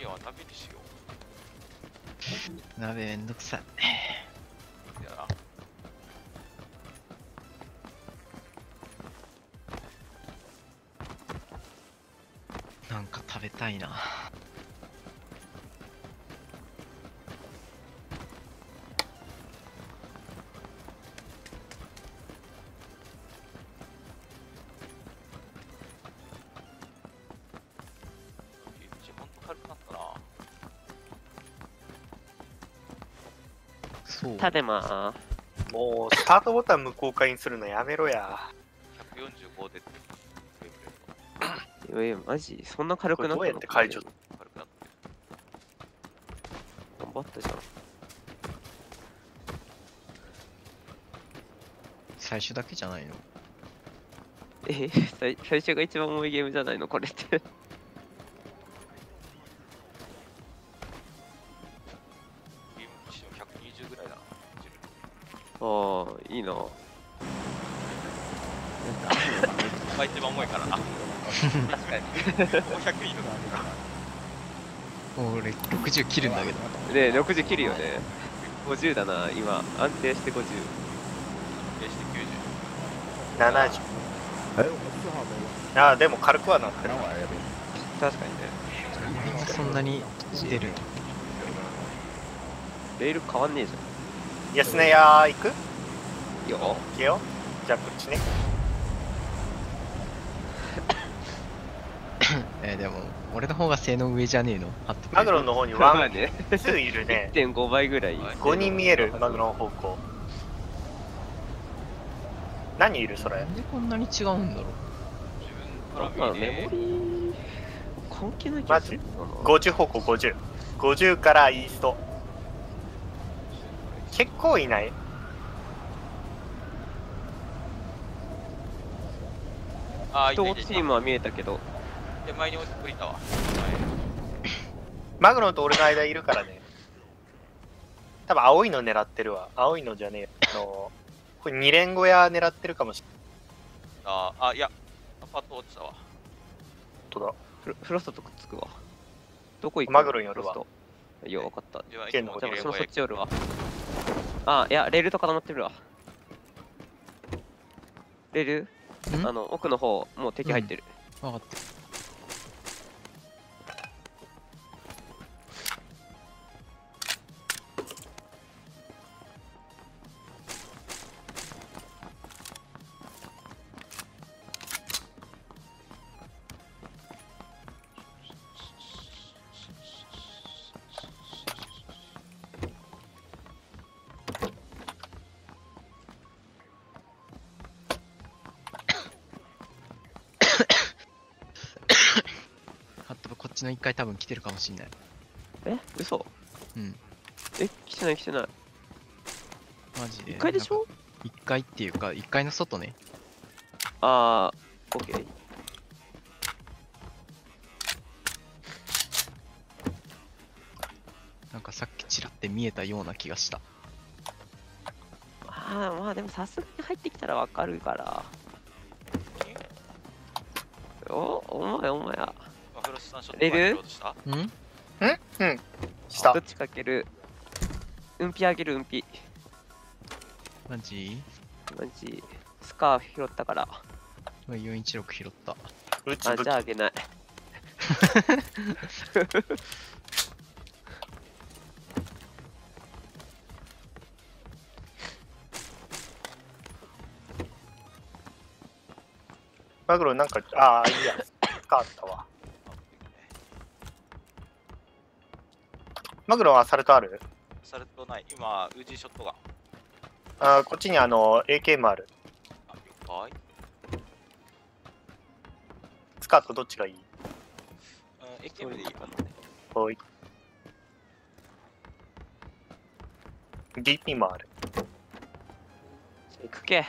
次は鍋にしよ鍋めんどくさい。 う。いやなんか食べたいな。 一番軽くなったな。 そう。 たでまもうスタートボタン無効化にするのやめろや。 145でマジそんな軽くなったの？ これどうやって解除？ 軽くなってる。 頑張ったじゃん。 最初だけじゃないの？ 最初が一番重いゲームじゃないのこれって。 ゲーム機種の120ぐらいだな。 ああいいな。 が一番重いからな。 確かに。 もう100いるもう俺60切るんだけど。 ね60切るよね。50だな今安定して50。 安定して 70。ああでも軽くはなってる。 確かにね。 みんなそんなに出る。 レール変わんねえじ安値屋行く？ ゃん。よ行けよ。じゃあこっちね。 でも俺の方が性能上じゃねえの？ マグロの方にまあワン、 ね。 ツーいるね。 1.5 倍ぐらい。 5人見える、マグロの方向。何いるそれな。んでこんなに違うんだろう。 自分まあメから見てモリー関係ない気がするな。 50方向50。50からイースト。結構いない。 人あーいたいたいた。 チームは見えたけど。 手前に降りたわ。 マグロと俺の間いるからね。多分青いの狙ってるわ。青いのじゃねえ。これ2連小屋狙ってるかもしれあ、いや、アパート落ちたわ。 ない。本当だ。 フロストとくっつくわ。どこ行く？ マグロに寄るわフロスト。いや、分かった。 自分はい剣のつもじゃあ、私もゲレゴそっち寄るわ。あ、いや、レールと固まってるわ。レールん奥の方、もう敵入ってる。 分かってる。こっちの1階多分来てるかもしんない。 嘘？ うん。 来てない来てない。 マジで。 1階でしょ？ 1階っていうか、1階の外ね。 あー、オッケー。 なんかさっきちらって見えたような気がした。 まあでもさすがに入ってきたらわかるから。お前や。 マフロスさんショットレールやろうとした？ んうん下どっちかける。運ピあげる運ピ。 マジマジ。スカーフ拾ったから。 416拾った。 あ、 うち武器じゃああげない。 マグロなんかああいいや使ったわ。マグロはサルトある？ サルトない。今、ウジショットが。 あーこっちにAKM ある。 あ、了解。 スカートどっちがいい？ うん、AKM でいいかな。 おい。DP もある。 行くけ。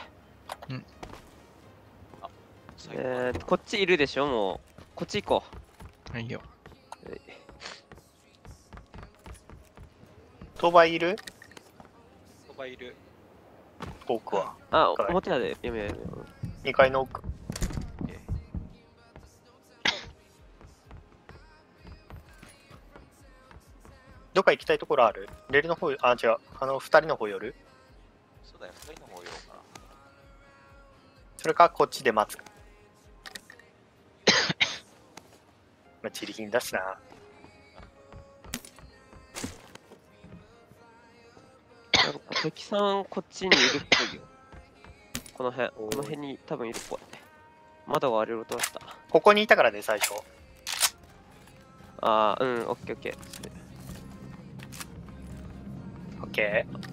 最後こっちいるでしょもう。こっち行こはいよ。 う。 当倍いる？ そばいる。 奥は。 あ、 はい表だで。やめ。 2階の奥。 どっか行きたいところある？レールの方、あ、違う。二人の方寄る？ そうだよ、二人の方ようかな。 それかこっちで待つ。まあ、チリ金だしな。 なんか敵さんこっちにいるっぽいよ。この辺に多分いるっぽい。窓が割れる音だった。 ここにいたからね、最初。 ああ、うん、オッケーオッケー。 オッケー。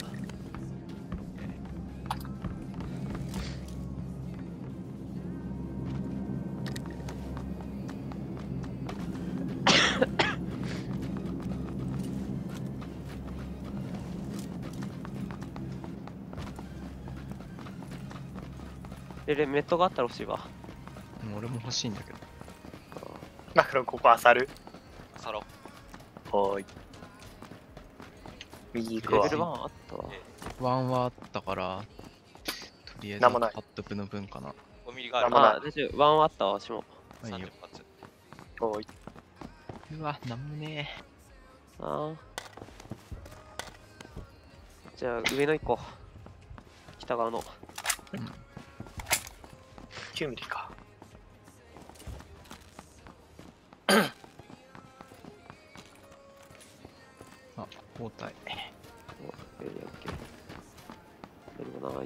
メットがあったら欲しいわ。 俺も欲しいんだけど。 マクロン、ここ漁る。 サロ。 おーい。右行くわレベ。ル1あったわ。 ワンはあったから、とりあえずなんもないパッドプの分かな。 5ミリがある。 なんもないあ、大丈夫。1はあったわ、私も。 まあいいよ。 30発。 おーい。 うわ、なんもねああ。じゃあ、上の1個。北側の。 え。うん。 9ミリか。 あ、交代。 オッケー。何もない。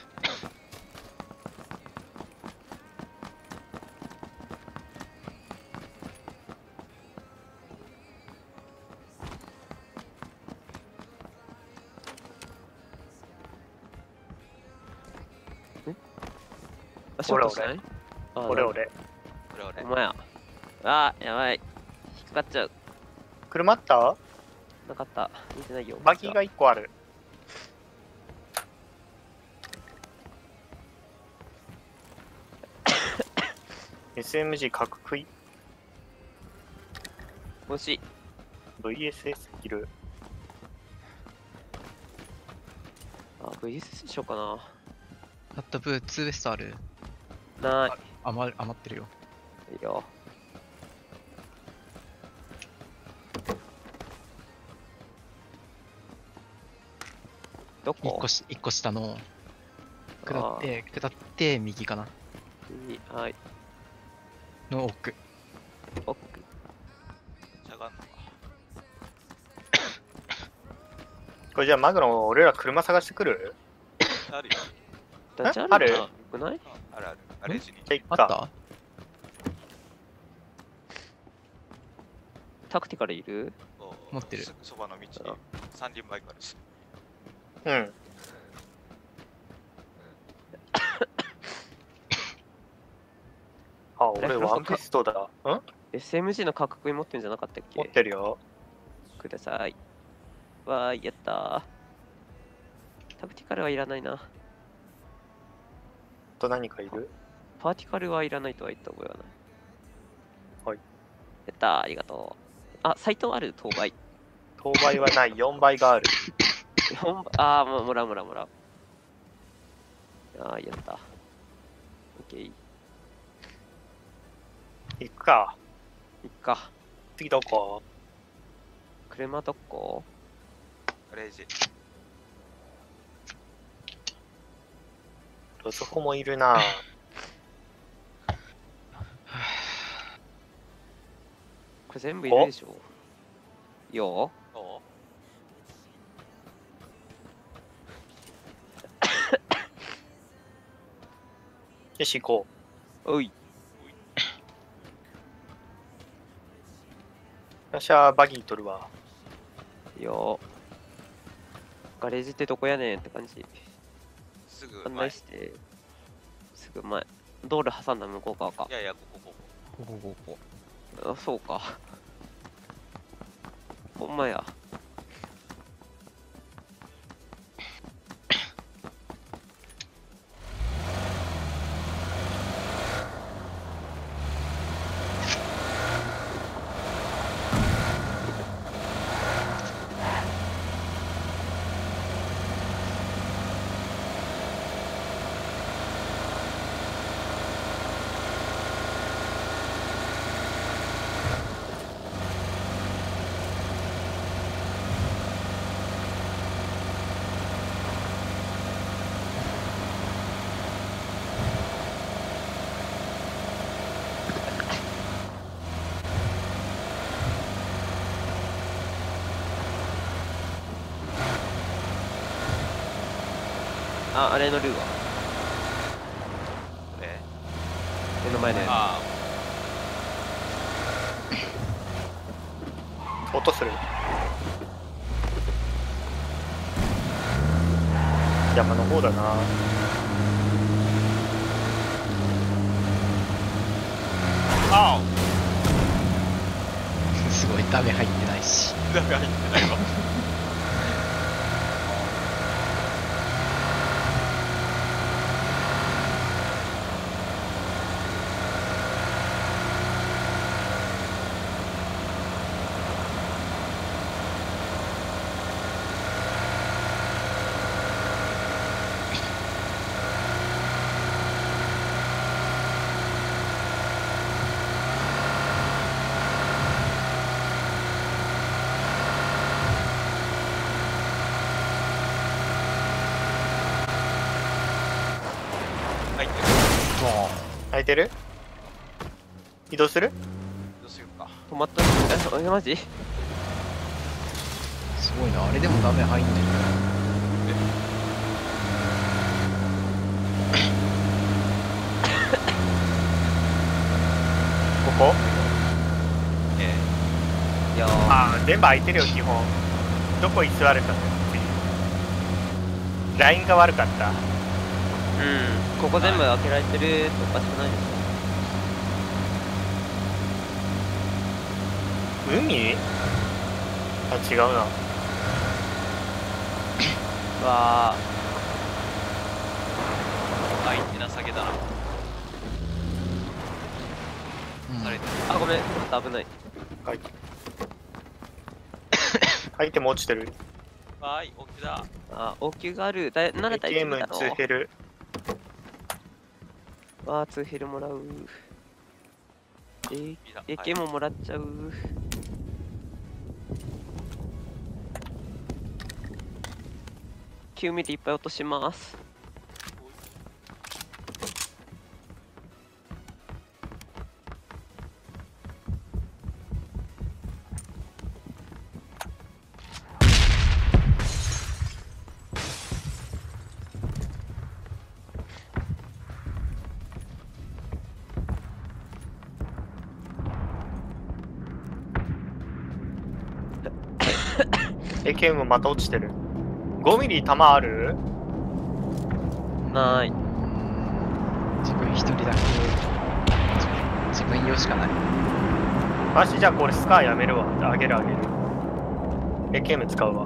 あ、ショートしない？あ俺。 俺俺お。前や。あー、やばい。引っかかっちゃう。 車あった？ なかった。見てないよ。 バギーが1個ある。SMG 角食い。 欲しい。 VSS いる。 あ、VS しようかな。 パッドプ2ベストある？ ない。 余ってるよ。 いいよ。どこ？ 一個下の、下って右かなはい。 の奥。 奥。 しゃがんのか。 これじゃあマグロン、俺ら車探してくる？ あるよ。 ダチャある？ よくない？ あるある。ガレージに。 じゃあ行くか。 あったタクティカルいる？ 持ってるすぐそばの道に三輪バイクあるし。 うん。あ、俺ワンピストだ。ん？ SMG の価格に持ってんじゃなかったっ持っけ？ てるよ。 ください。わーい、やったー。タクティカルはいらないな。 あと何かいる？ パーティカルはいらないとは言った覚えはない。 はい。 やったー、ありがとう。あ、サイトある？当倍。 当倍はない。4倍がある。 あー、もらう。あー、やった。オッケー。 行くか。 いっか。 次どこ？ 車どこ？ ガレージ。 ロスホもいるな。 これ全部いるでしょ？よおうよし、行こー。おい。 う。よっしゃ、バギー取るわ。 よー。ガレージってどこやねんって感じ。 すぐ案前。 内して。すぐ前。道路挟んだ向こう側かい。やいや、ここ。 こあ、そうか。ほんまや。 あれのルーはこれ目の前のやあ音する。山の方だな。 あすごいダメ入ってないし。 あだから入ってないわ入ってる開いてる？移動する？ どうしようか止まったマジすごいな、あれでもダメ入んねここ？ いやーああ、全部開いてるよ、基本。どこ居座れたのっていう。ラインが悪かった。 うんここ全部開けられてるっておかしくないですか？ 海？あ、違うな。 わ開いてなさげだなうんされてるーあごめんちょっと危ない開いて。開いても落ちてる。 わーい、起きだ。 あ応急があるなら大丈 AKM 夫だろ 2ヘル。 わあ2ヘルもらういいな AK ももらっちゃう9ミリいっぱい落とします AKM もまた落ちてる。5ミリ弾ある？ ない自分一人だけ自分用しかない。 マジじゃあこれスカーやめるわ。あげるあげる。AKM 使うわ。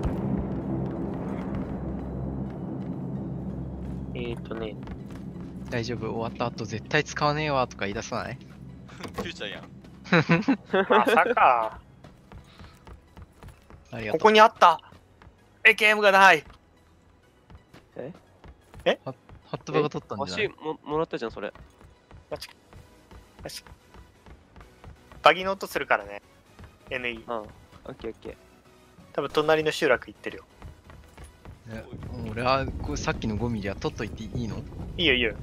ね。 大丈夫、終わった後絶対使わねえわとか言い出さない？ フューチャーやん。 まさか。 ありがう。 ことこにあった AKM がない。 ハットバが取ったんじゃない？ もらったじゃんそれバギの音するからね。NE。 あオッケーオッケー多分隣の集落行ってるよ。 俺はさっきの5ミリは取っといていいの？ いいよいいよ。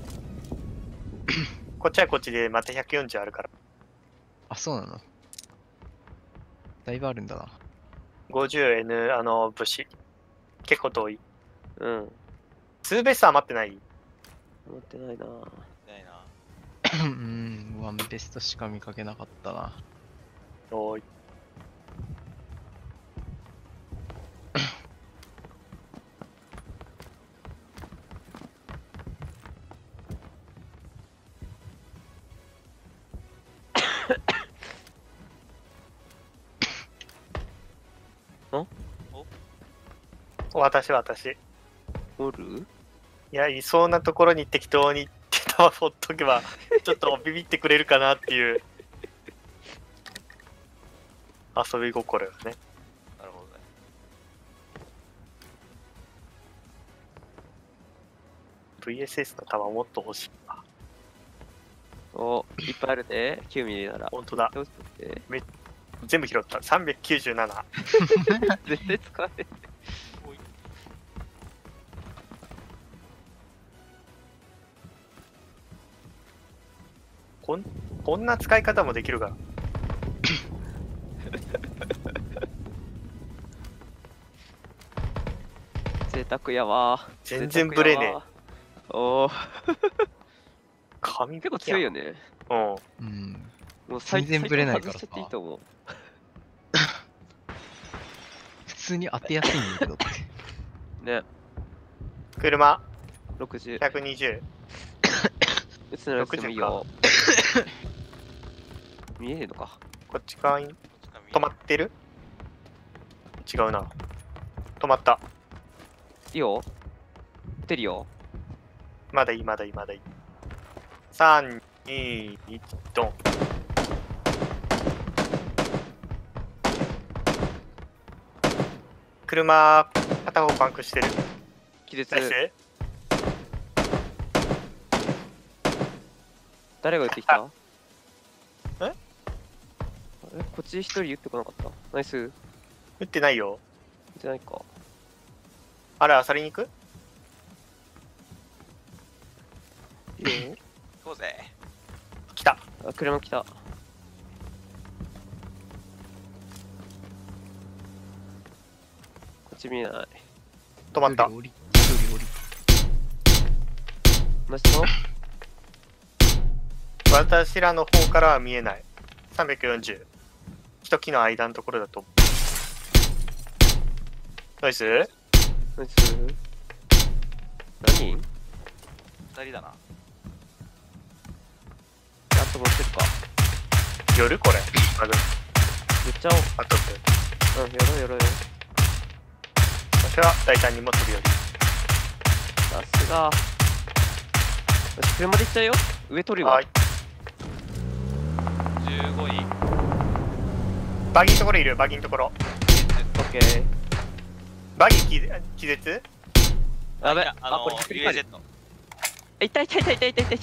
こっちはこっちでまた140あるから。 あ、そうなの？だいぶあるんだな。 50N 武士。結構遠い。 うんツーベース余ってない？ 持ってないなないな。 ワンベストしか見かけなかったな。 おーい。私。 おるいや、いそうなところに適当に手玉ほっとけば、ちょっとビビってくれるかなっていう遊び心よね。 なるほどね。 VSS の玉もっと欲しいわ。 おいっぱいあるで9ミリならほんとだ。 どうして全部拾った。397。 絶対使われこんな使い方もできるから。 絶贅沢やわ。 全然ブレねえ贅沢やわ。おお、 神結構強いよね。 ね。 うん。 うん。 もう全然ブレないからさ最初に外しちゃっていいと思う。 普通に当てやすいんだけどって。 ね、 車、 60。 120。 うつのやつでもいいよ。見えねえのか。 こっち側にこっちから見え止まってる？違うな。止まった。 いいよ。打てるよ。 まだいい、まだいい、まだいい。3、2、1、ドン。車、片方パンクしてる。 気絶ナイ。ス。 誰が打ってきた？ えこっち一人打ってこなかった。ナイス。打撃ってないよ。 ってないか。 あれ、あさりに行く？ いいよ。 行こうぜ。 来た。 あ、車来た。こっち見えない。 止まった。 一人降り。一人降り。 同じの私らの方からは見えない。340。木と木の間のところだと思う。ナイス。 ナイス。何人？ 二人だな。 あともう一人か。 夜これ。ある。 言っちゃおう。 あとうん、やろうやろうよ。 私は大胆にも飛び降り。 さすが。私車で行っちゃうよ。上取るわ。 はい。 15位。 バギーのところいる、バギーのところ。 オッケー。 バギー気絶？ やべ。 いやこれひっくり返る。 UAZ。 痛い痛い痛い痛い痛い痛い。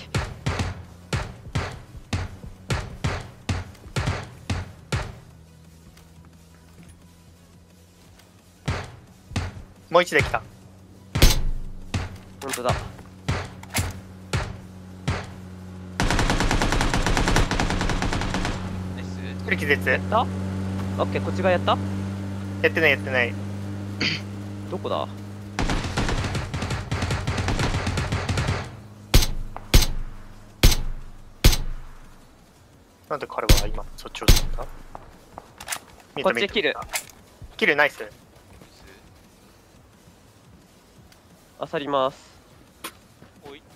もう一で来た。 ほんとだ。 ナイス。 これ気絶。 やったオッケー、こっち側やったやってないやってない。 どこだなんで彼は今そっちを取った？ こっちで切る。 キルナイス。 あさります。 おい。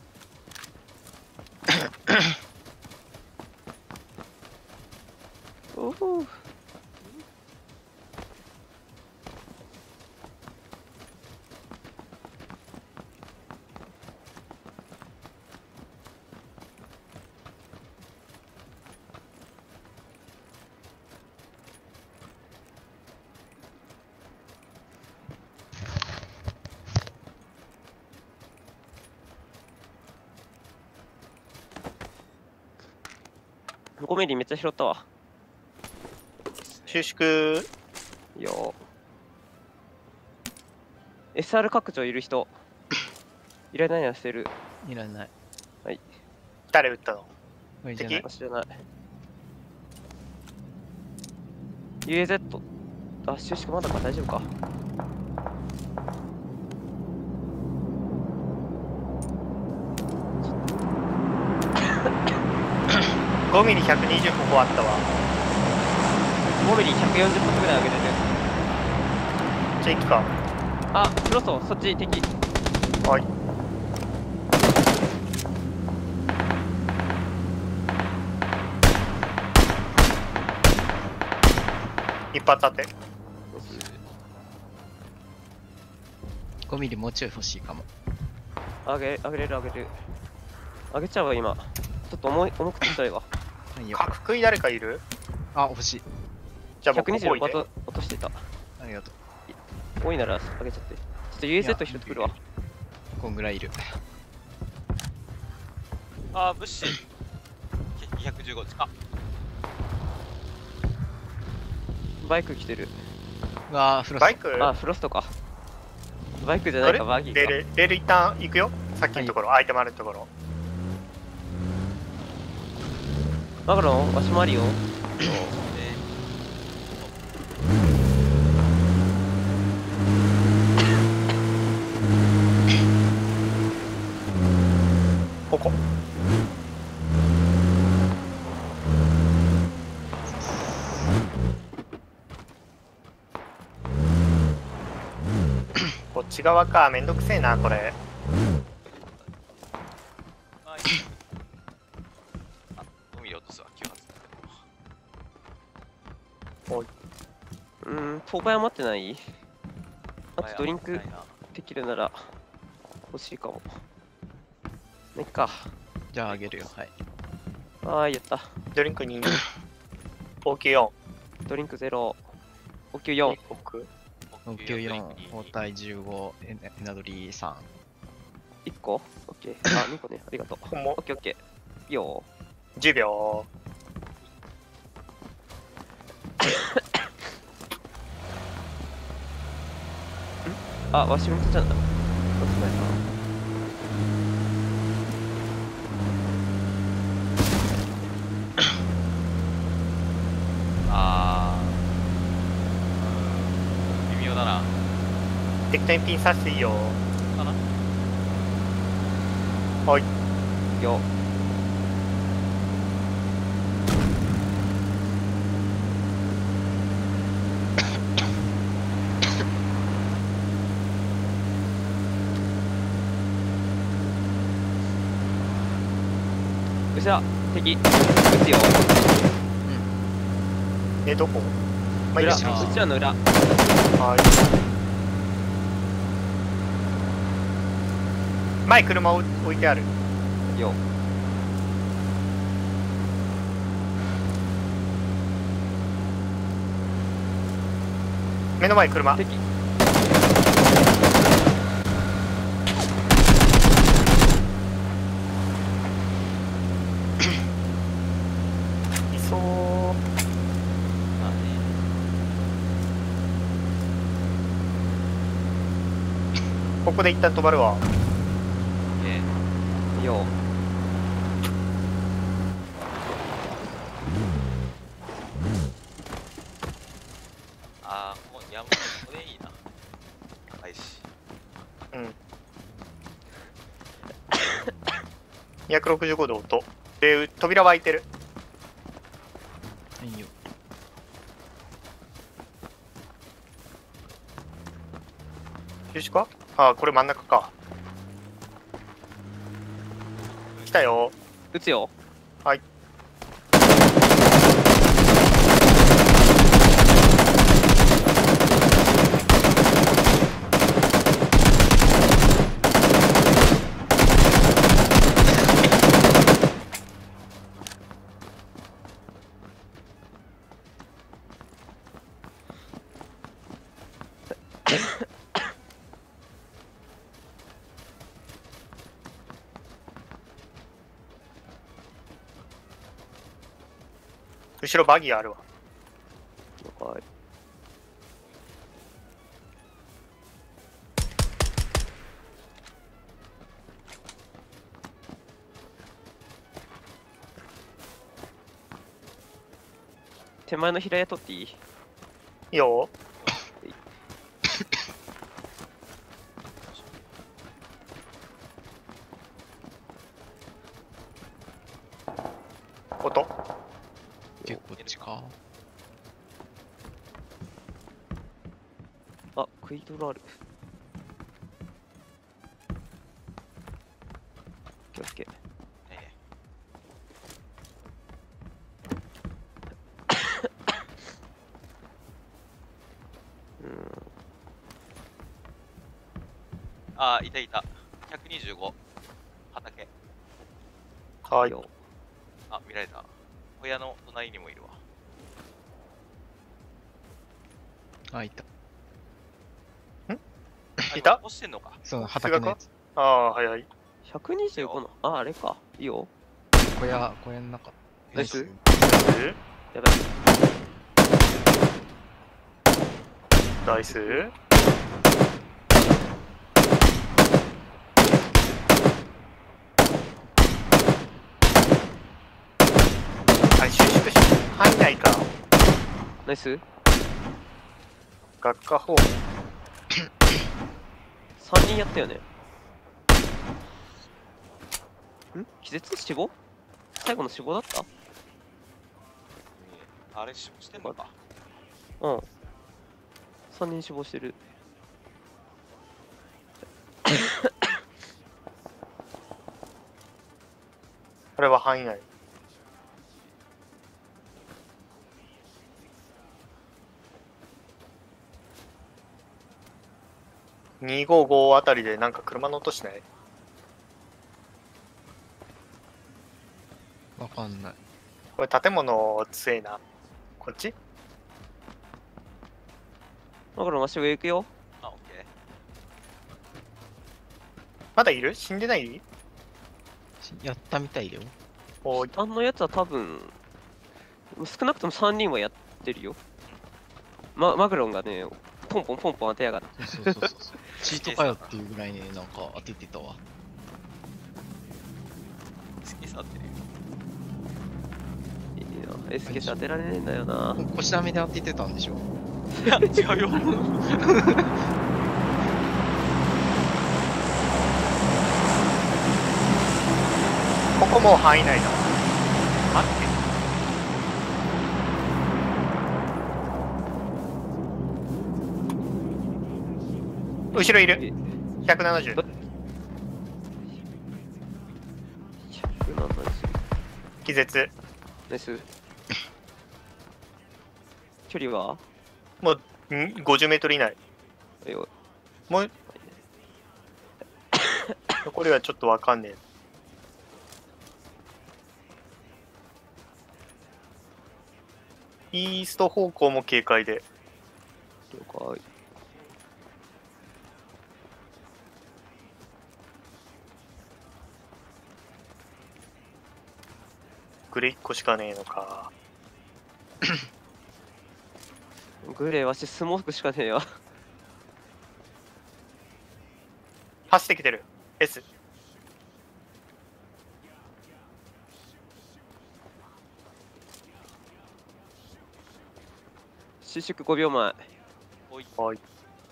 おお。5ミリめっちゃ拾ったわ。 収縮。 いいよ。SR 拡張いる人。いらないなしてる。 いらない。 誰撃ったの？ これじゃない。 知らない。UAZ。あ、収縮まだか大丈夫か。 5ミリ120ここあったわ。 5ミリ140発ぐらい上げれる。 じゃあ行くか。 あ、フロスト、そっち敵。 はい。一発当て。 5ミリもうちょい欲しいかも。 上げれる上げれる。上げちゃうわ今。ちょっと重くて痛いわ。 いいよ。 角食い誰かいる？ あ、欲しい。 じゃあ僕ここ 120 いて。 バト落としてた。 ありがとう。 多いなら上げちゃって。ちょっと UAZ 拾ってくるわ。 こんぐらいいる。 あー、ブッシュ。215です。あ、 バイク来てる。 うわー、フロスバイク？ あ、フロストか。バイクじゃないか、バギーか。 レール一旦行くよ。さっきのところ、アイテムあるところ。 マグロン、わしもあるよ。 ち側か。めんどくせえな、これ。 あ、いい。あ、海落とすわ、9発。 当倍余ってない？あとドリンクないな。 できるなら欲しいかも。ないか。 じゃああげるよ。はい。 やった。 ドリンク2、応急4。 ドリンク0、お給4。 僕 94、包帯15、エナドリ3。 1個？オッケー。2個ね。ありがとう。 ほんもオッケーオッケー。いいよ。 10秒。 わしめっちゃなんだ。おつまいさん。 微妙だな。 適当にピン刺していいよ。 かな。 はい。 よ。後ろ、敵、撃つよ。 どこ？まあ、いい裏、 ですよ。 うちらの裏。 はい。前車置いてある。 よ。 目の前車。 敵。 いそう。 まあね。 ここで一旦止まるわ。 よ。 ここ山、これいいな。高いし。 うん。265度音。で、扉は開いてる。 いいよ。 中止か？これ真ん中か。来たよ。 撃つよ。 はい。後ろバギーあるわ。 了解。手前の平屋取っていい？ いいよ。音。 結構こっちか。 クイドラある。気をつけ。 いたいた。125。畑。 はい。 よ。 見られた。小屋の隣にもいるわ。 いた。 いた？ 押してんのか。 そう、畑のやつ。 はいはい。 125の。あれか。いいよ。 小屋の中。 ナイス。やばい。 ナイス。収縮し範囲内か。 ナイス。 学科方面。 3人やったよね。気絶死亡？最後の死亡だった？ あれ死亡してんのか。 うん。3人死亡してる。 範囲内。255あたりでなんか車の音しない？ わかんない。 これ建物強えな。こっち？ だからまっすぐ行くよ。 あ、オッケまだいる？死んでない？ やったみたいよ。 おい。 あのやつは多分、少なくとも3人はやってるよ。マグロンがね、ポンポンポンポン当てやがって。 そうそうそうそう。チートかよっていうぐらいね、なんか当ててたわ。 ー。好きさってるよ。 いいな。エスケス当てられねえんだよな。 腰ダメで当ててたんでしょ。 いや、違うよ。 ここもう範囲内だわ。待って。後ろいる。170。気絶。 ナイス。距離はもう50メートル以内。 よもう残りはちょっとわかんねえ。イースト方向も警戒で。 了解。 グレ1個しかねえのか。 グレーわしスモークしかねえよ。 走ってきてる。S。 収縮5秒前。 おい。 はい。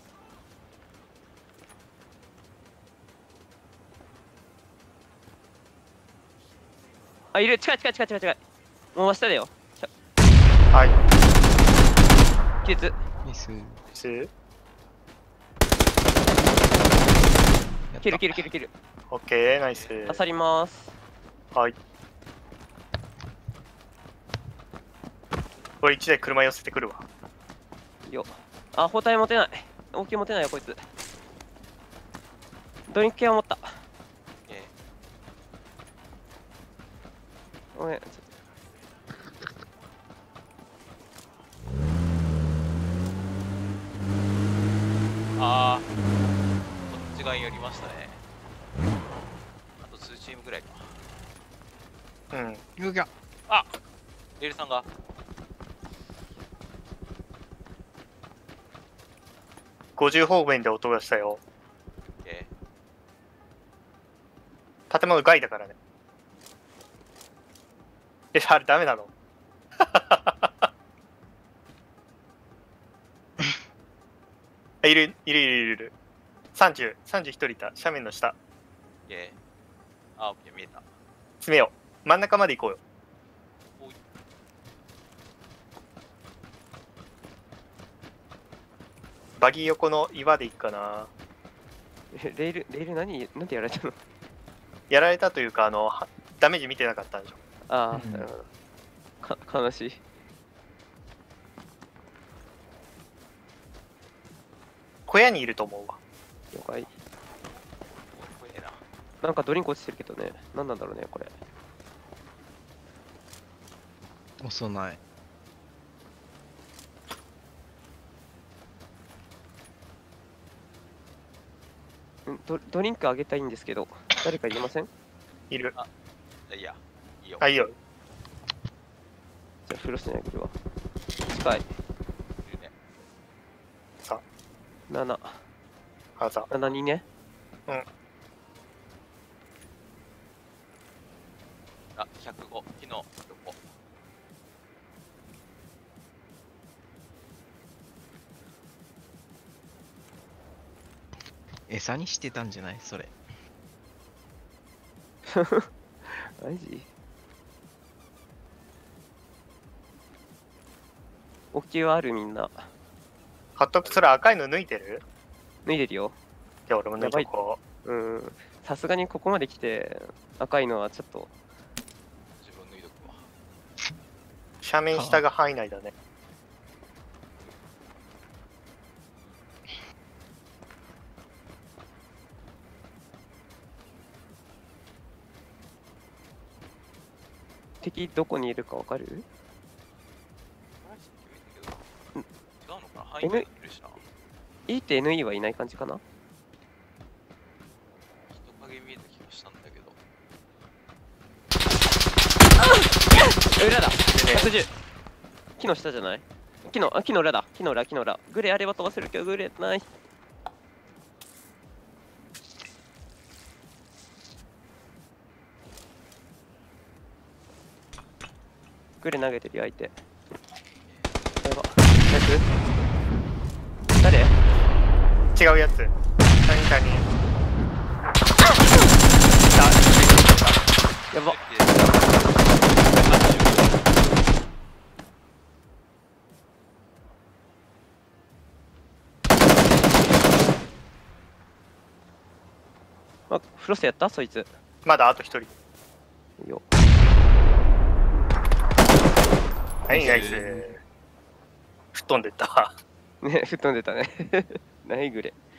あ、いる。近い近い近い近い近い。もう真下だよ。 はい。 気絶。 ミス。 S。 やったキルキルキルキル。 オッケー、ナイス。 あさります。 はい。これ1台車寄せてくるわ。 よ。あ、包帯持てない。大きい持てないよ、こいつ。ドリンク系は持った。 えごめん。 あー、こっち側に寄りましたね。あと数チームぐらいか。 うん。 ゆうぎゃ。 レールさんが。 50方面で音がしたよ。 え建物外だからね。あれダメなの？いるいるいるいる。30、31人いた。斜面の下。 えあ、オッケー、見えた。 詰めよう。真ん中まで行こうよ。 おい。 バギー横の岩で行くかな。 レールなんてやられたの？ やられたというか、ダメージ見てなかったんでしょ。 ああ、 うんなるほど。悲しい。 小屋にいると思うわ。 了解。 怖えな。 なんかドリンク落ちてるけどね。なんなんだろうね、これ。 押さない。 ドリンクあげたいんですけど、誰かいりません？ いる。 いや、いいよ。 あ、いいよ。 じゃあフロスにあげるわ。近い。 いるね。 7。 あざ。 7人ね。 あ、105。木の横。 餌にしてたんじゃないそれ。 マジ？大きいはあるみんな。 ハットそれ赤いの抜いてる？ 脱いでるよ。 じゃあ俺も抜いとこうん。さすがにここまで来て赤いのはちょっと斜面下が範囲内だね。 敵どこにいるかわかる？ 違うのかな、範囲内にいるしな。 E って NE はいない感じかな。 人影見えた気がしたんだけど。 裏だ。110。木の下じゃない？木の裏だ。木の裏。グレあれば飛ばせるけどグレない。グレ投げてるよ相手。やば。誰？ 違うやつ。谷。 やば。あ、フロスやったそいつ。 まだあと1人。 いいよ。 はい、ナイス。吹っ飛んでった。 ね、吹っ飛んでたね。何グレ。